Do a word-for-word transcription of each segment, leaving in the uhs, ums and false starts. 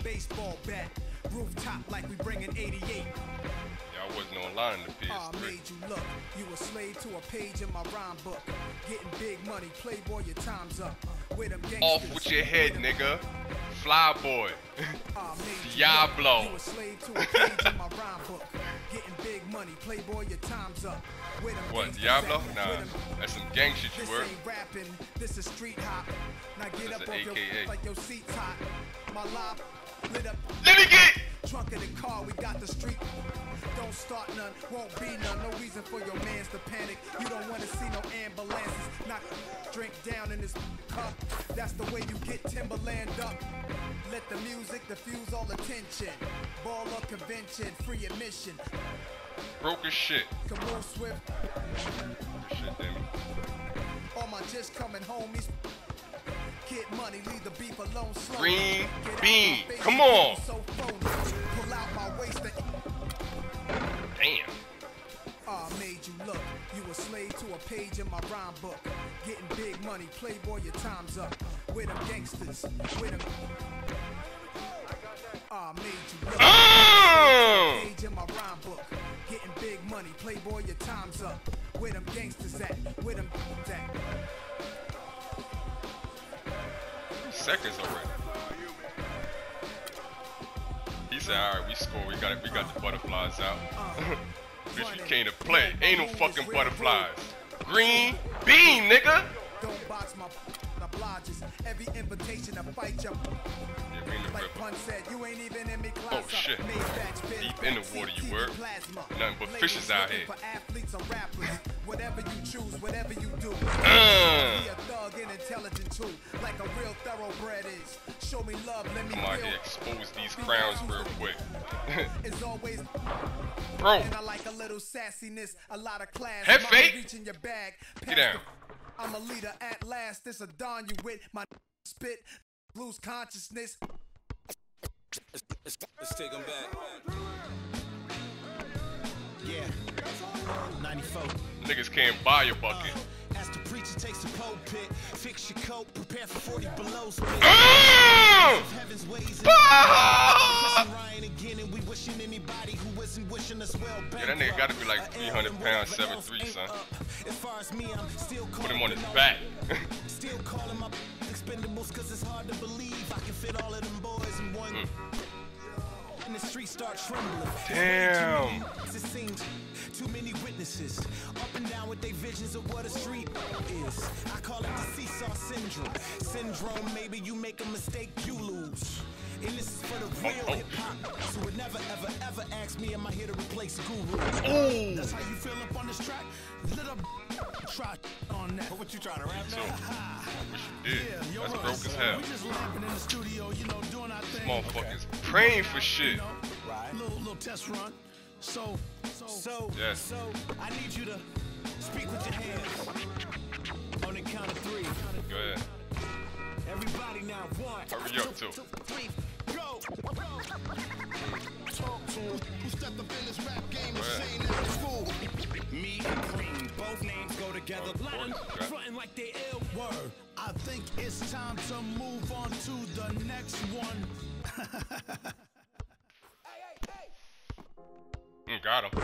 baseball bat. Rooftop like we bringing eighty-eight. Y'all wasn't online in the P S I three. made you look. You a slave to a page in my rhyme book. Getting big money, playboy, your time's up. With them gangsters. Off with your head, nigga. Fly boy. Diablo. You a slave to a page in my rhyme book. Getting big money, playboy, your time's up. With them What, gangsters Diablo? at- Nah, with them- that's some gang shit you This were. ain't rapping, this is street hop. Now get That's up an off your A K A. like your seat's hot. My live lit up. Let me get. Trunk of the car, we got the street. Don't start none, won't be none. No reason for your mans to panic. You don't wanna see no ambulances. Knock drink down in this cup. That's the way you get Timberland up. Let the music diffuse all attention. Baller convention, free admission. Broke as shit. Come on, Swift. Good shit, damn it. All my just coming homies. Get money, leave the beef alone slow. Green Get out bean. my face, Come on. so phony. Pull out my waist. and- Damn. I made you look. You a slave to a page in my rhyme book. Getting big money, playboy, your time's up. With them gangsters, with them. I made you look. Oh! Page in my rhyme book. Getting big money, playboy, your time's up. Where them gangsters at? Where them at? Seconds already. He said, "All right, we score. We got it. We got the butterflies out." Bitch, you came to play. Ain't no fucking butterflies. Green bean, nigga. Don't box my obliges. Every invitation to fight you. Yeah, we in the Like river. Pun said, you ain't even in me class. Oh, shit. Deep Deep in the water, you were. Nothing but fishes out here. For athletes or rappers, whatever you choose, whatever you do. Uh. Be a thug and intelligent too, like a real thoroughbred is. Show me love, let me Come out feel. here, expose these crowns real quick. It's always Bro, and I like a little sassiness, a lot of class. Head Mommy fake. reaching your bag. Get Pass down. the- I'm a leader at last. This a dawn you with my spit. Lose consciousness. Let's take them back. Yeah. ninety-four. niggas can't buy a bucket. As the preacher takes the pulpit, fix your coat, prepare for forty below split. Ah! Heaven's ways and Ah! Ryan again, and we wishing anybody who isn't wishing us well. Yeah, that nigga gotta be like three hundred pounds, seven three, son. As far as me, I'm still Put him on his back. Still calling my expendables cause it's hard to believe I can fit all of them boys in one. Mm. And the streets start trembling. Damn. It seems too many witnesses up and down with their visions of what a street is. I call it the seesaw syndrome. Syndrome, maybe you make a mistake, you lose. And this is for the real oh. hip hop. So would never, ever, ever ask me, am I here to replace Guru? Ooh. That's how you feel up on this track? Little try on that. What you trying to rap So, now? what you did? Yeah, yo, That's right, broke as son. hell. We just laughing in the studio, you know, doing our thing. Motherfuckers praying for shit. You know, right. Little, little test run. So, so, so, Yes. so, I need you to speak with your hands. On the count of three. Go ahead. Everybody now, one. Hurry up, too. Two, three, go. Talk to him. Who stepped up in this rap game and saying that it's cool? Me and Cream, both names go together. Of course, okay. Frontin' like they ill word. I think it's time to move on to the next one. Mm, got him.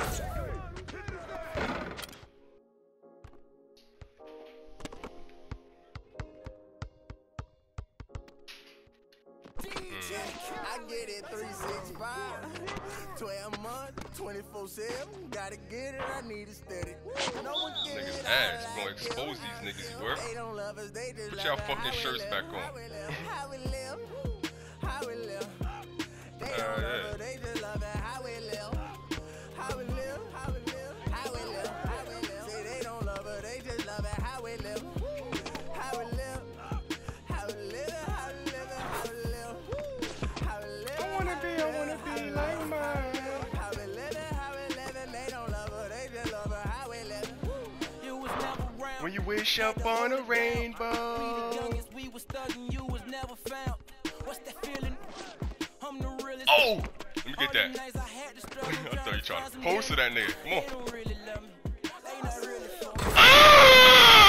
I get it three sixty-five, twelve months, twenty-four seven. Gotta get it, I need it steady. No one get Niggas it, ass. I You gonna like expose it. these niggas, you work? They don't love us, they just Put love y'all it. fucking How we shirts live, back how on. we live, How we live, how we live. They Uh, don't love yeah. us, they just love it. How we live, how we live, how we live, how we live, how we live. Say they don't love us, they just love it. How we live, how we live, how we live, how we live, how we live, how we live. I wanna be, I wanna be like mine. How we living, how we living, they don't love her, they just love her, how we living. You was never round. When you wish up on a rainbow. We the youngest, we was thugging, you was never found. What's that feeling? I'm the realest. Oh! Let me get All that. the nights I had to struggle, I thought you trying find to some pose to niggas. that nigga. Come on. They don't really love me. They not really for me.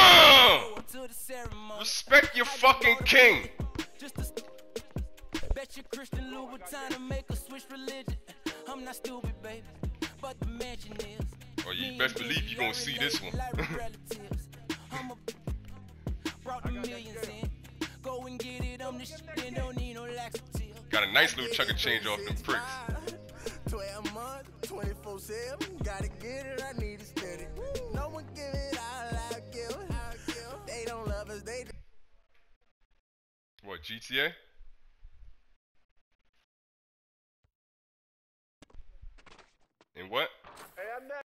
Ah! Go to the ceremony. Respect your fucking king. Just to bet Got your Christian Louboutin to make her switch religion. I'm not stupid, baby, but the mansion is. Oh, you best believe you gonna see this one. I'm a brought the millions in. Go and get it on the shit and don't need no laxative. Got a nice little chunk of change off them pricks. twelve months, twenty-four seven. Gotta get it, I need it steady. No one give it all I give. They don't love us, they What, G T A? And what?